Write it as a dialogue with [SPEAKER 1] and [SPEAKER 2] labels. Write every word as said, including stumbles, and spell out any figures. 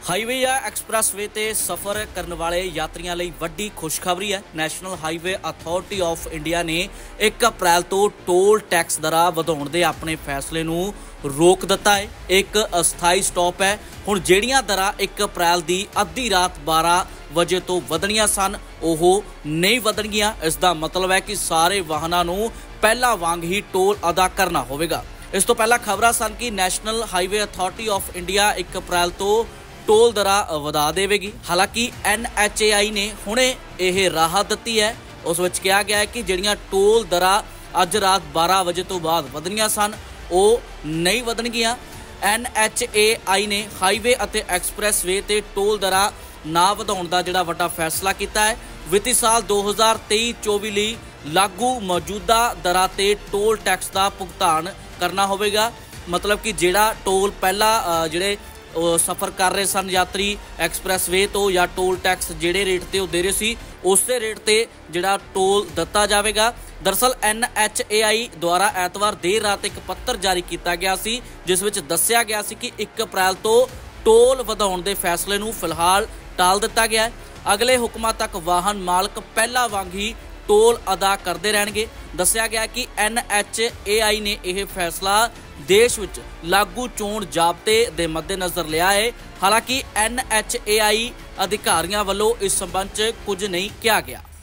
[SPEAKER 1] Highway ਜਾਂ expressway ਤੇ ਸਫ਼ਰ ਕਰਨ ਵਾਲੇ ਯਾਤਰੀਆਂ ਲਈ ਵੱਡੀ ਖੁਸ਼ਖਬਰੀ ਹੈ। National highway authority of India ਨੇ ਇੱਕ ਅਪ੍ਰੈਲ ਤੋਂ ਟੋਲ ਟੈਕਸ ਦਰਾਂ ਵਧਾਉਣ ਦੇ ਆਪਣੇ ਫੈਸਲੇ ਨੂੰ ਰੋਕ ਦਿੱਤਾ ਹੈ। ਇੱਕ ਅਸਥਾਈ ਸਟਾਪ ਹੈ। ਹੁਣ ਜਿਹੜੀਆਂ ਦਰਾਂ ਇੱਕ ਅਪ੍ਰੈਲ ਦੀ ਅੱਧੀ ਰਾਤ ਬਾਰਾਂ ਵਜੇ ਤੋਂ ਵਧਣੀਆਂ ਸਨ ਉਹ ਨਹੀਂ ਵਧਣਗੀਆਂ। ਇਸ ਦਾ ਮਤਲਬ ਹੈ ਕਿ ਸਾਰੇ ਵਾਹਨਾਂ ਨੂੰ ਪਹਿਲਾਂ ਵਾਂਗ ਹੀ ਟੋਲ ਅਦਾ ਕਰਨਾ ਹੋਵੇਗਾ। ਇਸ ਤੋਂ ਪਹਿਲਾਂ ਖਬਰਾਂ ਸਨ ਕਿ national highway authority of India ਇੱਕ ਅਪ੍ਰੈਲ ਤੋਂ ਟੋਲ ਦਰਾਂ ਵਧਾ ਦੇਵੇਗੀ। ਹਾਲਾਂਕਿ ਐਨ ਐਚ ਏ ਆਈ ਨੇ ਹੁਣੇ ਇਹ ਰਾਹਤ ਦਿੱਤੀ ਹੈ। ਉਸ ਵਿੱਚ ਕਿਹਾ ਗਿਆ ਹੈ ਕਿ ਜਿਹੜੀਆਂ ਟੋਲ ਦਰਾਂ ਅੱਜ ਰਾਤ ਬਾਰਾਂ ਵਜੇ ਤੋਂ ਬਾਅਦ ਵਧਣੀਆਂ ਸਨ ਉਹ ਨਹੀਂ ਵਧਣਗੀਆਂ। ਐਨ ਐਚ ਏ ਆਈ ਨੇ ਹਾਈਵੇ ਅਤੇ ਐਕਸਪ੍ਰੈਸਵੇ ਤੇ ਟੋਲ ਦਰਾਂ ਨਾ ਵਧਾਉਣ ਦਾ ਜਿਹੜਾ ਵੱਡਾ ਫੈਸਲਾ ਕੀਤਾ ਹੈ। ਵਿੱਤੀ ਸਾਲ ਦੋ ਹਜ਼ਾਰ ਤੇਈ ਚੌਵੀ ਲਈ ਲਾਗੂ ਮੌਜੂਦਾ ਦਰਾਂ ਤੇ ਟੋਲ ਟੈਕਸ ਦਾ ਭੁਗਤਾਨ ਕਰਨਾ ਹੋਵੇਗਾ। ਮਤਲਬ ਕਿ ਜਿਹੜਾ ਟੋਲ ਪਹਿਲਾਂ ਜਿਹੜੇ ਸਫ਼ਰ ਕਰ ਰਹੇ ਸਨ ਯਾਤਰੀ ਐਕਸਪ੍ਰੈਸਵੇ ਤੋਂ ਜਾਂ ਟੋਲ ਟੈਕਸ ਜਿਹੜੇ ਰੇਟ ਤੇ ਉਹ ਦੇ ਰਹੇ ਸੀ ਉਸੇ ਰੇਟ ਤੇ ਜਿਹੜਾ ਟੋਲ ਦਿੱਤਾ ਜਾਵੇਗਾ। ਦਰਅਸਲ ਐਨ ਐਚ ਏ ਆਈ ਦੁਆਰਾ ਐਤਵਾਰ ਦੇਰ ਰਾਤ ਇੱਕ ਪੱਤਰ ਜਾਰੀ ਕੀਤਾ ਗਿਆ ਸੀ ਜਿਸ ਵਿੱਚ ਦੱਸਿਆ ਗਿਆ ਸੀ ਕਿ ਇੱਕ ਅਪ੍ਰੈਲ ਤੋਂ ਟੋਲ ਵਧਾਉਣ ਦੇ ਫੈਸਲੇ ਨੂੰ ਫਿਲਹਾਲ ਟਾਲ ਦਿੱਤਾ ਗਿਆ ਹੈ। ਅਗਲੇ ਹੁਕਮਾਂ ਤੱਕ ਵਾਹਨ ਮਾਲਕ ਪਹਿਲਾਂ ਵਾਂਗ ਹੀ ਟੋਲ ਅਦਾ ਕਰਦੇ ਰਹਿਣਗੇ। ਦੱਸਿਆ ਗਿਆ ਕਿ ਐਨ ਐਚ ਏ ਆਈ ਨੇ ਇਹ ਫੈਸਲਾ ਦੇਸ਼ ਵਿੱਚ ਲਾਗੂ ਚੋਣ ਜ਼ਾਬਤੇ ਦੇ ਮੱਦੇਨਜ਼ਰ ਲਿਆ ਹੈ। ਹਾਲਾਂਕਿ ਐਨ ਐਚ ਏ ਆਈ ਅਧਿਕਾਰੀਆਂ ਵੱਲੋਂ ਇਸ ਸੰਬੰਧ 'ਚ ਕੁਝ ਨਹੀਂ ਕਿਹਾ ਗਿਆ।